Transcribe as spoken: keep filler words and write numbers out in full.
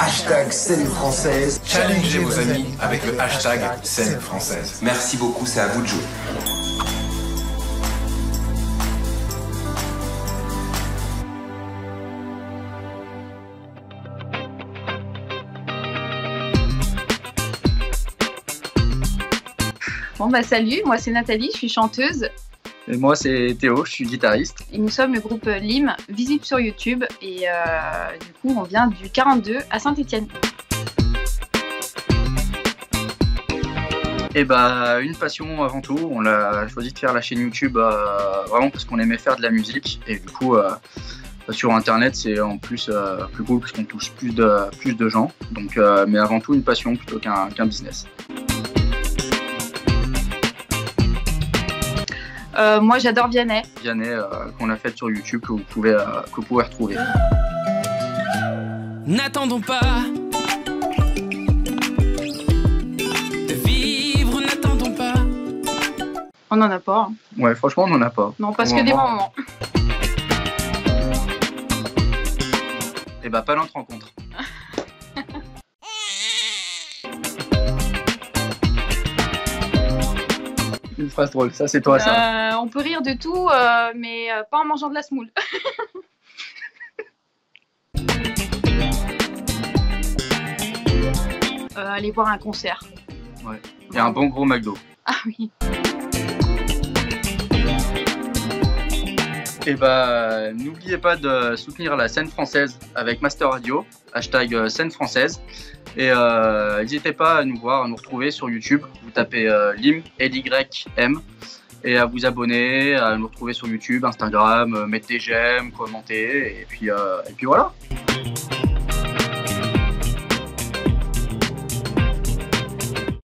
Hashtag scène française. Challengez vos amis avec le hashtag scène française. Merci beaucoup, c'est à vous de jouer. Bon bah salut, moi c'est Nathalie, je suis chanteuse. Et moi c'est Théo, je suis guitariste. Et nous sommes le groupe Lim, visible sur YouTube. Et euh, du coup on vient du quarante-deux à Saint-Étienne. Et bah une passion avant tout, on a choisi de faire la chaîne YouTube euh, vraiment parce qu'on aimait faire de la musique. Et du coup euh, sur internet c'est en plus euh, plus cool parce qu'on touche plus de, plus de gens. Donc, euh, mais avant tout une passion plutôt qu'un qu'un business. Euh, moi j'adore Vianney. Vianney euh, qu'on a fait sur YouTube que vous pouvez, euh, que vous pouvez retrouver. N'attendons pas de vivre, n'attendons pas. On n'en a pas. Hein. Ouais, franchement on n'en a pas. Non, parce que des bons moments. Et bah pas notre rencontre. Une phrase drôle, ça c'est toi ça. Euh, on peut rire de tout, euh, mais euh, pas en mangeant de la semoule. euh, aller voir un concert. Ouais. Et un bon gros McDo. Ah oui. Et bah n'oubliez pas de soutenir la scène française avec Master Radio, hashtag scène française. Et euh, n'hésitez pas à nous voir, à nous retrouver sur YouTube. Vous tapez euh, Lim, L Y M, et à vous abonner, à nous retrouver sur YouTube, Instagram, euh, mettre des j'aime, commenter, et puis, euh, et puis voilà.